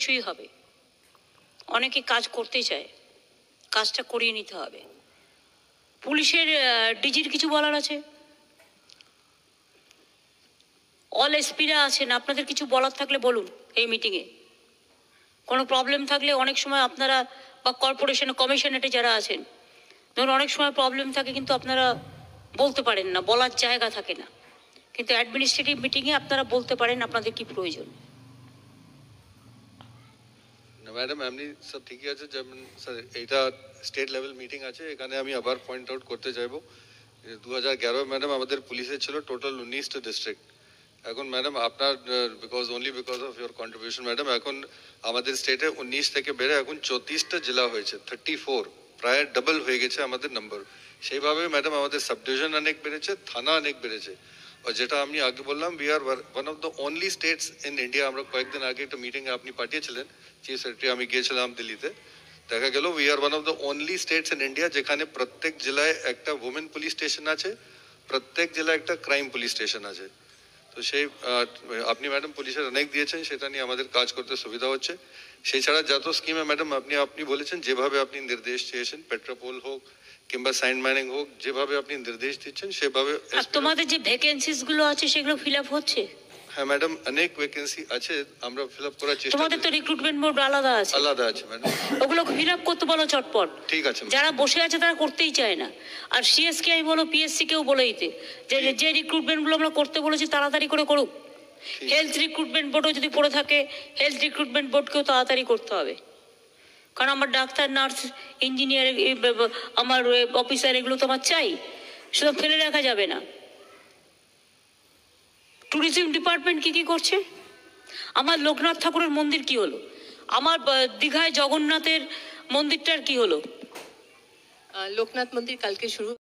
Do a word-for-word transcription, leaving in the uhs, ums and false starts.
নিশ্চয়ই হবে। অনেকে কাজ করতে চায়, কাজটা করিয়ে নিতে হবে। পুলিশের ডিজির কিছু বলার আছে? অল এসপিরা আছেন, আপনাদের কিছু বলার থাকলে বলুন এই মিটিংয়ে। কোনো প্রবলেম থাকলে অনেক সময় আপনারা বা কর্পোরেশন কমিশনারেটে যারা আছেন, ধরুন অনেক সময় প্রবলেম থাকে কিন্তু আপনারা বলতে পারেন না, বলার জায়গা থাকে না, কিন্তু অ্যাডমিনিস্ট্রেটিভ মিটিংয়ে আপনারা বলতে পারেন আপনাদের কি প্রয়োজন। ম্যাডাম এমনি সব ঠিকই আছে, যেমন স্যার এইটা স্টেট লেভেল মিটিং আছে, এখানে আমি আবার পয়েন্ট আউট করতে চাইবো দু হাজার এগারো ম্যাডাম আমাদের পুলিশের ছিল টোটাল উনিশটা ডিস্ট্রিক্ট। এখন ম্যাডাম আপনার because only because of your contribution madam এখন আমাদের স্টেটে উনিশ থেকে বেড়ে এখন চৌত্রিশটা জেলা হয়েছে, থার্টি ফোর, প্রায় ডাবল হয়ে গেছে আমাদের নম্বর। সেইভাবে ম্যাডাম আমাদের সাব ডিভিশন অনেক বেড়েছে, থানা অনেক বেড়েছে। আর যেটা আমি আগে বললাম, we are one of the only states in India. আমরা কয়েকদিন আগে একটা মিটিংয়ে আপনি পাঠিয়েছিলেন চিফ সেক্রেটারি, আমি গিয়েছিলাম দিল্লিতে, দেখা গেল we are one of the only states in India যেখানে প্রত্যেক জেলায় একটা উমেন পুলিশ স্টেশন আছে, প্রত্যেক জেলায় একটা ক্রাইম পুলিশ স্টেশন আছে। তো সেই আপনি ম্যাডাম পুলিশের অনেক দিয়েছেন, সেটা নিয়ে আমাদের কাজ করতে সুবিধা হচ্ছে। সেই ছাড়া যত স্কিমে ম্যাডাম আপনি আপনি বলেছেন, যেভাবে আপনি নির্দেশ চেয়েছেন, পেট্রোপোল হোক কিংবা সাইন মাইনিং হোক, যেভাবে আপনি নির্দেশ দিচ্ছেন সেভাবে। আর তোমাদের যে ভ্যাকেন্সিস গুলো আছে সেগুলো ফিল আপ হচ্ছে? হ্যাঁ ম্যাডাম, অনেক ভ্যাকেন্সি আছে, আমরা ফিল আপ করার চেষ্টা। তোমাদের তো রিক্রুটমেন্ট বোর্ড আলাদা আছে। আলাদা আছে ম্যাডাম, ওগুলো ফিল আপ করতে বলো চটপট। ঠিক আছে। যারা বসে আছে তারা করতেই চায় না। আর সিএসকে আই বলো, পিএসসি কেও বলে দিতে যে যে রিক্রুটমেন্ট গুলো আমরা করতে বলেছি তাড়াতাড়ি করে করুক। হেলথ রিক্রুটমেন্ট বোর্ডও যদি পড়ে থাকে, হেলথ রিক্রুটমেন্ট বোর্ডকেও তাড়াতাড়ি করতে হবে। কারণ আমার ডাক্তার, নার্স, ইঞ্জিনিয়ার, আমার অফিসার, এগুলো তো আমার চাই, সেটা ফেলে রাখা যাবে না। ট্যুরিজম ডিপার্টমেন্ট কি কি করছে? আমার লোকনাথ ঠাকুরের মন্দির কি হলো? আমার দীঘায় জগন্নাথের মন্দিরটার কি হলো? লোকনাথ মন্দির কালকে শুরু